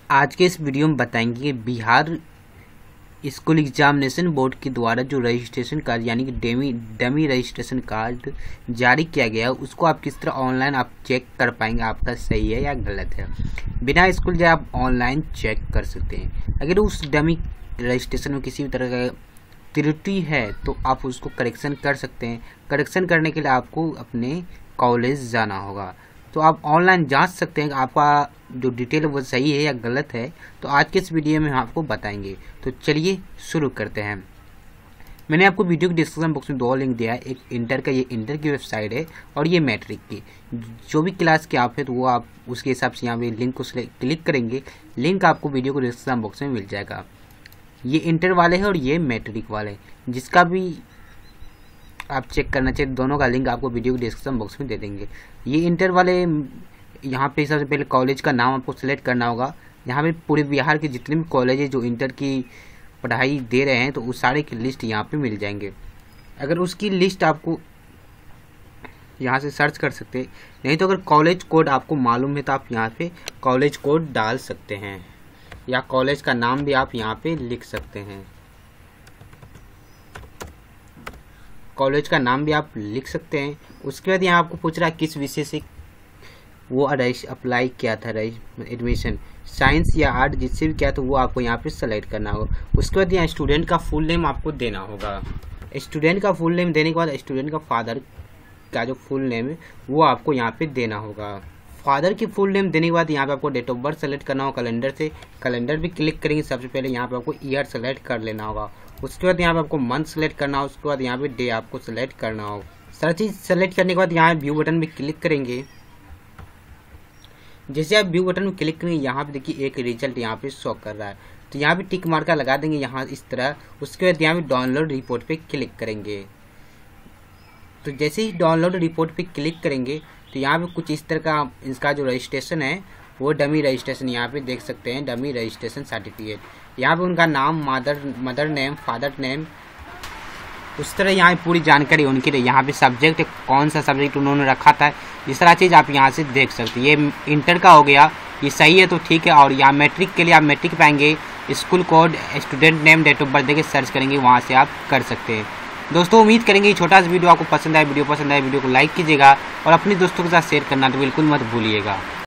आज के इस वीडियो में बताएंगे कि बिहार स्कूल एग्जामिनेशन बोर्ड के द्वारा जो रजिस्ट्रेशन कार्ड यानी कि डमी रजिस्ट्रेशन कार्ड जारी किया गया उसको आप किस तरह ऑनलाइन आप चेक कर पाएंगे आपका सही है या गलत है। बिना स्कूल जाए आप ऑनलाइन चेक कर सकते हैं। अगर उस डमी रजिस्ट्रेशन में किसी भी तरह का त्रुटि है तो आप उसको करेक्शन कर सकते हैं। करेक्शन करने के लिए आपको अपने कॉलेज जाना होगा, तो आप ऑनलाइन जांच सकते हैं कि आपका जो डिटेल वो सही है या गलत है। तो आज के इस वीडियो में हम आपको बताएंगे। तो चलिए शुरू करते हैं। मैंने आपको वीडियो के डिस्क्रिप्शन बॉक्स में 2 लिंक दिया है, एक इंटर का, ये इंटर की वेबसाइट है, और ये मैट्रिक की। जो भी क्लास के आप है तो वो आप उसके हिसाब से यहाँ पे लिंक को क्लिक करेंगे। लिंक आपको वीडियो के डिस्क्रिप्शन बॉक्स में मिल जाएगा। ये इंटर वाले हैं और ये मैट्रिक वाले, जिसका भी आप चेक करना चाहिए दोनों का लिंक आपको वीडियो के डिस्क्रिप्शन बॉक्स में दे देंगे। ये इंटर वाले, यहाँ पे सबसे पहले कॉलेज का नाम आपको सिलेक्ट करना होगा। यहाँ पे पूरे बिहार के जितने भी कॉलेज है जो इंटर की पढ़ाई दे रहे हैं तो उस सारे की लिस्ट यहाँ पे मिल जाएंगे। अगर उसकी लिस्ट आपको यहाँ से सर्च कर सकते हैं, नहीं तो अगर कॉलेज कोड आपको मालूम है तो आप यहाँ पे कॉलेज कोड डाल सकते हैं, या कॉलेज का नाम भी आप यहाँ पे लिख सकते हैं। कॉलेज का नाम भी आप लिख सकते हैं। उसके बाद यहाँ आपको पूछ रहा है किस विषय से वो अप्लाई किया था एडमिशन, साइंस या आर्ट, जिससे भी किया तो वो आपको यहाँ पे सेलेक्ट करना होगा। उसके बाद यहाँ स्टूडेंट का फुल नेम आपको देना होगा। स्टूडेंट का फुल नेम देने के बाद स्टूडेंट का फादर का जो फुल नेम है वो आपको यहाँ पे देना होगा। फादर की फुल नेम देने के बाद यहाँ पे आपको डेट ऑफ बर्थ सेलेक्ट करना होगा। कैलेंडर से कैलेंडर भी क्लिक करेंगे। सबसे पहले यहाँ पे आपको ईयर सेलेक्ट कर लेना होगा। उसके बाद यहाँ पे आपको मंथ सेलेक्ट करना होगा। उसके बाद यहाँ पे डे आपको सेलेक्ट करना होगा। सारी चीज़ सेलेक्ट करने के बाद यहाँ व्यू बटन में क्लिक करेंगे। जैसे आप व्यू बटन में क्लिक करेंगे यहाँ पे देखिए एक रिजल्ट यहाँ पे शो कर रहा है, तो यहाँ पे टिक मार्का लगा देंगे यहाँ इस तरह। उसके बाद यहाँ पे डाउनलोड रिपोर्ट पे क्लिक करेंगे। तो जैसे ही डाउनलोड रिपोर्ट पे क्लिक करेंगे तो यहाँ पे कुछ इस तरह का इसका जो रजिस्ट्रेशन है वो डमी रजिस्ट्रेशन यहाँ पे देख सकते हैं, डमी रजिस्ट्रेशन सर्टिफिकेट। यहाँ पे उनका नाम, मदर नेम, फादर नेम, उस तरह यहाँ पूरी जानकारी उनकी रही। यहाँ पे सब्जेक्ट कौन सा सब्जेक्ट उन्होंने रखा था, ये सारा चीज़ आप यहाँ से देख सकते हैं। ये इंटर का हो गया, ये सही है तो ठीक है। और यहाँ मैट्रिक के लिए आप मैट्रिक पाएंगे, school code, student name, date of birth देके सर्च करेंगे, वहाँ से आप कर सकते हैं। दोस्तों उम्मीद करेंगे ये छोटा सा वीडियो आपको पसंद आए। वीडियो पसंद आए वीडियो को लाइक कीजिएगा और अपने दोस्तों के साथ शेयर करना तो बिल्कुल मत भूलिएगा।